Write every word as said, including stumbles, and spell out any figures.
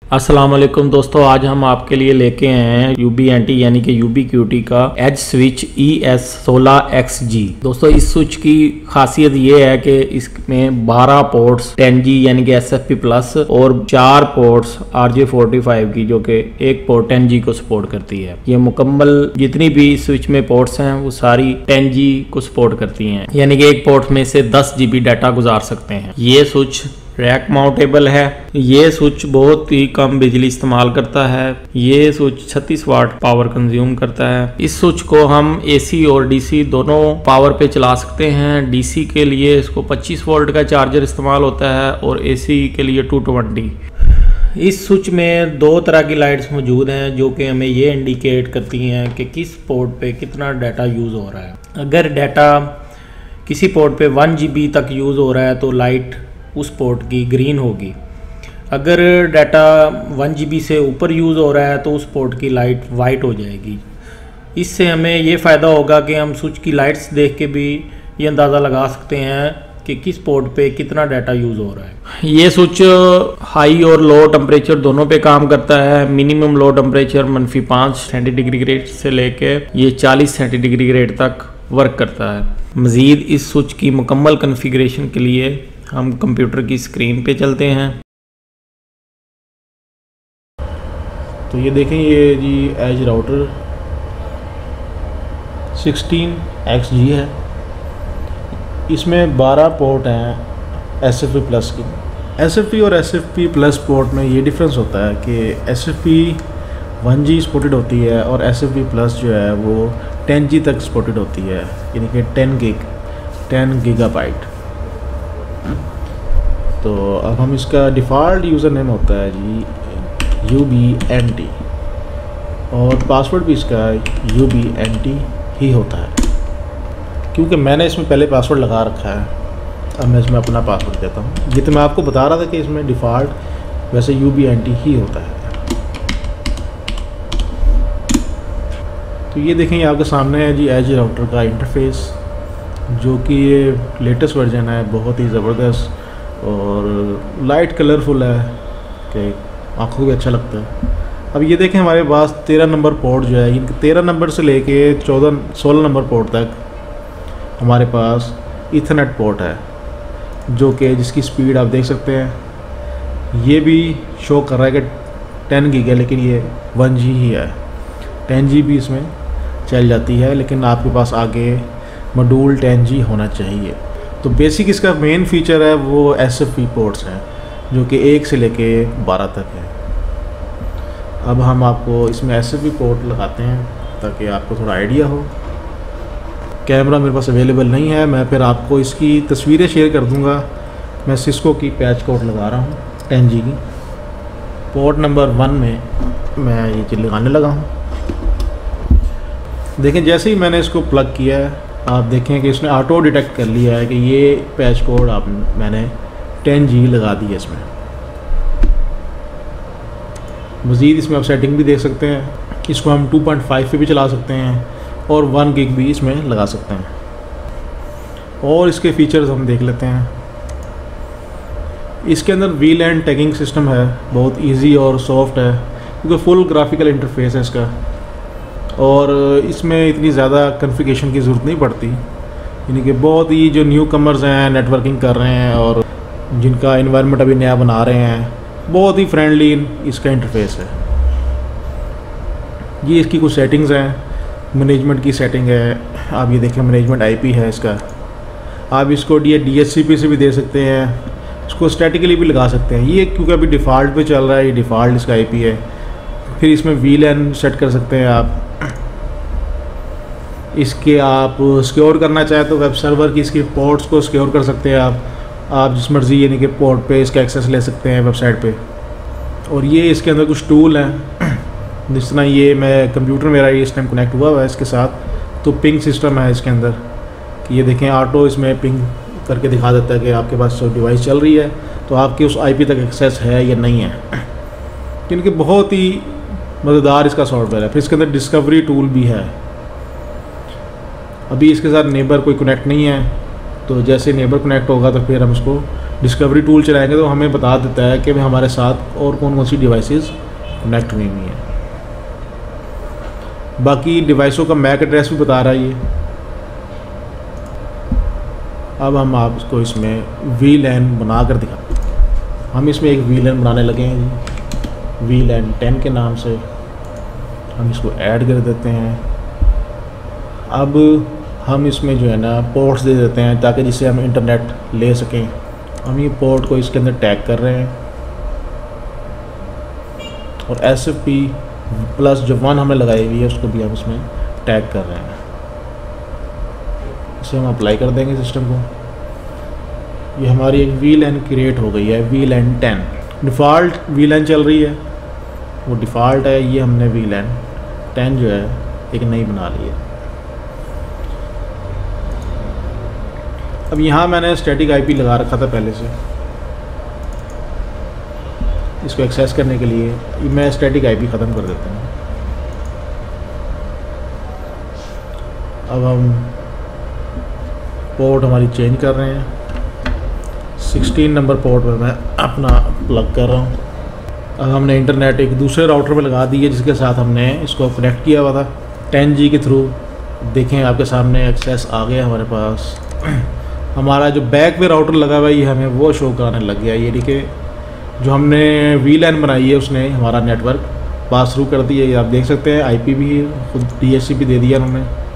अस्सलाम वालेकुम दोस्तों, आज हम आपके लिए लेके आए हैं यूबी एंटी यानी कि यूबी क्यूटी का एज स्विच ई एस सोलह एक्स जी। दोस्तों इस स्विच की खासियत ये है कि इसमें बारह पोर्ट्स टेन जी यानी कि एस एफ पी प्लस और चार ports R J forty five की, जो कि एक पोर्ट टेन जी को सपोर्ट करती है। ये मुकम्मल जितनी भी स्विच में पोर्ट्स हैं वो सारी टेन जी को सपोर्ट करती हैं, यानी कि एक पोर्ट में से दस जी बी डाटा गुजार सकते हैं। ये स्विच रैक माउंटेबल है। ये स्विच बहुत ही कम बिजली इस्तेमाल करता है। ये स्विच छत्तीस वाट पावर कंज्यूम करता है। इस स्विच को हम एसी और डीसी दोनों पावर पे चला सकते हैं। डीसी के लिए इसको पच्चीस वोल्ट का चार्जर इस्तेमाल होता है और एसी के लिए टू ट्वेंटी। इस स्विच में दो तरह की लाइट्स मौजूद हैं जो कि हमें ये इंडिकेट करती हैं कि किस पोर्ट पे कितना डाटा यूज़ हो रहा है। अगर डाटा किसी पोर्ट पे वन जी बी तक यूज़ हो रहा है तो लाइट उस पोर्ट की ग्रीन होगी। अगर डाटा वन जी बी से ऊपर यूज़ हो रहा है तो उस पोर्ट की लाइट वाइट हो जाएगी। इससे हमें ये फ़ायदा होगा कि हम स्विच की लाइट्स देख के भी ये अंदाज़ा लगा सकते हैं कि किस पोर्ट पे कितना डाटा यूज़ हो रहा है। ये स्विच हाई और लो टेम्परेचर दोनों पे काम करता है। मिनिमम लो टेम्परेचर मनफी पाँच सेंटीग्रेड से लेके ये चालीस सेंटीग्रेड तक वर्क करता है। मज़ीद इस स्विच की मुकम्मल कन्फिग्रेशन के लिए हम कंप्यूटर की स्क्रीन पे चलते हैं। तो ये देखें, ये जी edge router sixteen X G है। इसमें बारह पोर्ट हैं एस एफ पी प्लस की। एस एफ पी और S F P plus port में ये डिफरेंस होता है कि S F P one G supported होती है और एस एफ पी प्लस जो है वो टेन जी तक सपोर्टेड होती है, यानी कि टेन गिग टेन गीगाबाइट। तो अब हम इसका डिफ़ॉल्ट यूज़र नेम होता है जी यू बी एन टी और पासवर्ड भी इसका यू बी एन टी ही होता है, क्योंकि मैंने इसमें पहले पासवर्ड लगा रखा है। अब मैं इसमें अपना पासवर्ड देता हूँ। ये तो मैं आपको बता रहा था कि इसमें डिफ़ॉल्ट वैसे यू बी एन टी ही होता है। तो ये देखें, आपके सामने है जी एज राउटर का इंटरफेस, जो कि ये लेटेस्ट वर्जन है, बहुत ही ज़बरदस्त और लाइट कलरफुल है कि आँखों को भी अच्छा लगता है। अब ये देखें, हमारे पास तेरह नंबर पोर्ट जो है, इनके तेरह नंबर से लेके चौदह सोलह नंबर पोर्ट तक हमारे पास ईथरनेट पोर्ट है, जो कि जिसकी स्पीड आप देख सकते हैं। ये भी शो कर रहा है कि टेन गीग है, लेकिन ये वन जी ही है। टेन जी भी इसमें चल जाती है, लेकिन आपके पास आगे मॉड्यूल टेन जी होना चाहिए। तो बेसिक इसका मेन फीचर है वो एस एफ पी पोर्ट्स हैं, जो कि एक से लेके बारह तक है। अब हम आपको इसमें एस एफ पी पोर्ट लगाते हैं ताकि आपको थोड़ा आइडिया हो। कैमरा मेरे पास अवेलेबल नहीं है, मैं फिर आपको इसकी तस्वीरें शेयर कर दूंगा। मैं सिस्को की पैच कोड लगा रहा हूँ टेन जी की। पोर्ट नंबर वन में मैं ये चीज़ लगाने लगा हूँ। देखें, जैसे ही मैंने इसको प्लग किया है, आप देखें कि इसने ऑटो डिटेक्ट कर लिया है कि ये पैच कोड आप मैंने टेन जी लगा दी है इसमें। मज़ीद इसमें आप सेटिंग भी देख सकते हैं। इसको हम टू पॉइंट फाइव पे भी चला सकते हैं और वन गिग भी इसमें लगा सकते हैं। और इसके फीचर्स हम देख लेते हैं। इसके अंदर वी लैन टैगिंग सिस्टम है, बहुत इजी और सॉफ्ट है, क्योंकि फुल ग्राफिकल इंटरफेस है इसका और इसमें इतनी ज़्यादा कॉन्फ़िगरेशन की ज़रूरत नहीं पड़ती। यानी कि बहुत ही जो न्यू कमर्स हैं, नेटवर्किंग कर रहे हैं और जिनका इन्वायरमेंट अभी नया बना रहे हैं, बहुत ही फ्रेंडली इसका इंटरफेस है। ये इसकी कुछ सेटिंग्स हैं। मैनेजमेंट की सेटिंग है, आप ये देखें, मैनेजमेंट आईपी है इसका। आप इसको D D H C P से भी दे सकते हैं, इसको स्टैटिकली भी लगा सकते हैं। ये क्योंकि अभी डिफ़ॉल्ट पे चल रहा है, ये डिफ़ॉल्ट इसका आईपी है। फिर इसमें वी लैन सेट कर सकते हैं आप। इसके आप सिक्योर करना चाहें तो वेब सर्वर की इसकी पोर्ट्स को सिक्योर कर सकते हैं आप आप जिस मर्ज़ी यानी कि पोर्ट पे इसका एक्सेस ले सकते हैं वेबसाइट पे। और ये इसके अंदर कुछ टूल हैं, जिस तरह ये मैं कंप्यूटर मेरा ये इस टाइम कनेक्ट हुआ हुआ है इसके साथ, तो पिंग सिस्टम है इसके अंदर कि ये देखें, ऑटो इसमें पिंग करके दिखा देता है कि आपके पास जो डिवाइस चल रही है तो आपके उस आईपी तक एक्सेस है या नहीं है। क्योंकि बहुत ही मज़ेदार इसका सॉफ्टवेयर है। फिर इसके अंदर डिस्कवरी टूल भी है। अभी इसके साथ नेबर कोई कनेक्ट नहीं है, तो जैसे नेबर कनेक्ट होगा तो फिर हम उसको डिस्कवरी टूल चलाएंगे तो हमें बता देता है कि भाई हमारे साथ और कौन कौन सी डिवाइसेस कनेक्ट हुई हुई हैं। बाकी डिवाइसों का मैक एड्रेस भी बता रहा है ये। अब हम आपको इसमें वी लैन बना कर दिखा, हम इसमें एक वी लैन बनाने लगे हैं जी, वी लैन टेन के नाम से। हम इसको ऐड कर देते हैं। अब हम इसमें जो है ना पोर्ट्स दे देते हैं ताकि जिससे हम इंटरनेट ले सकें। हम ये पोर्ट को इसके अंदर टैग कर रहे हैं और एस एफ पी प्लस जो वन हमने लगाई हुई है उसको भी हम इसमें टैग कर रहे हैं। इसे हम अप्लाई कर देंगे सिस्टम को। ये हमारी एक वी लैन क्रिएट हो गई है, VLAN ten. Default VLAN चल रही है, वो डिफ़ॉल्ट है। ये हमने वी लैन टेन जो है एक नई बना ली है। अब यहाँ मैंने स्टैटिक आईपी लगा रखा था पहले से, इसको एक्सेस करने के लिए मैं स्टैटिक आईपी ख़त्म कर देता हूँ। अब हम पोर्ट हमारी चेंज कर रहे हैं, सिक्सटीन नंबर पोर्ट पे मैं अपना प्लग कर रहा हूँ। अब हमने इंटरनेट एक दूसरे राउटर में लगा दी है जिसके साथ हमने इसको कनेक्ट किया हुआ था टेन जी के थ्रू। देखें आपके सामने एक्सेस आ गया हमारे पास। हमारा जो बैक पे राउटर लगा हुआ है ये हमें वो शो कराने लग गया। ये देखिए जो हमने वी लैन बनाई है उसने हमारा नेटवर्क पास थ्रू कर दिया। ये आप देख सकते हैं, आईपी भी खुद डी एच सी पी दे दिया उन्होंने।